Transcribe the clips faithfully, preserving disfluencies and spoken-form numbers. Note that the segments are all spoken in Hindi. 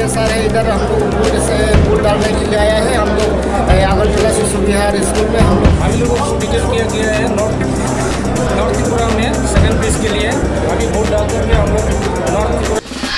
टीएसआर है, इधर हम लोग वोट से वोट डालने के लिए आया है। हम लोग आगरतला शिशु विहार स्कूल में हम लोग हम लोगों को टिकट किया गया है नॉर्थ नॉर्थ त्रिपुरा में सेकेंड फेज के लिए। अभी वोट डाल करके हम लोग नॉर्थ त्रिपुरा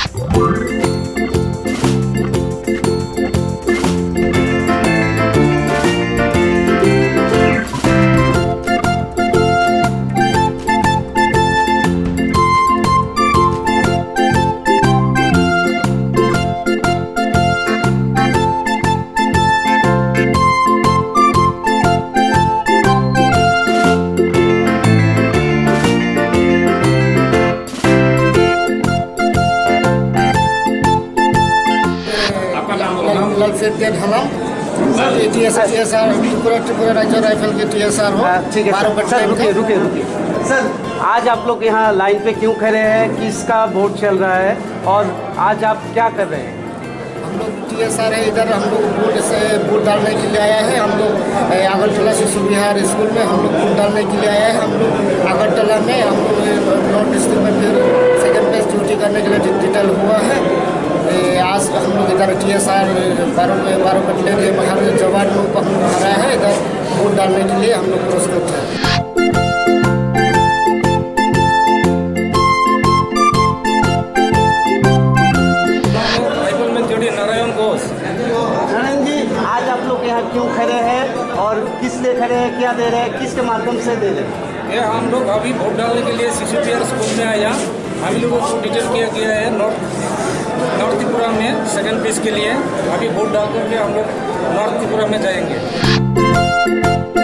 ढलम टीएसआर त्रिपुरा त्रिपुरा राज्य राइफल के टीएसआर हो। ठीक है सर, रुकिए रुकिए रुकिए सर, आज आप लोग यहाँ लाइन पे क्यों खड़े हैं? किसका वोट चल रहा है और आज आप क्या कर रहे हैं? हम लोग टीएसआर है, इधर हम लोग वोट से वोट डालने के लिए आया है। हम लोग आगरतला शिशु विहार स्कूल में हम लोग वोट डालने के लिए आया है। हम लोग आगरतला में हम लोग नॉर्थ डिस्ट्रिक्ट में फिर सेकेंड पेज ड्यूटी करने के लिए डिटेल हुआ है। आज हम लोग इधर टीएसआर बारह बारह बटले के बाहर जवान लोग को हम हरा है। इधर वोट डालने के लिए हम लोग प्रस्तुत हैं। नारायण घोष। नारायण जी, आज आप लोग यहाँ क्यों खड़े हैं और किस लिए खड़े हैं, क्या दे रहे हैं, किसके माध्यम से दे रहे हैं? ये हम लोग अभी वोट डालने के लिए शिशु विहार स्कूल में आया। हम लोगों को टिकट किया गया है नॉर्थ नॉर्थ त्रिपुरा में सेकेंड फेज के लिए। अभी वोट डाल करके हम लोग नॉर्थ त्रिपुरा में जाएंगे।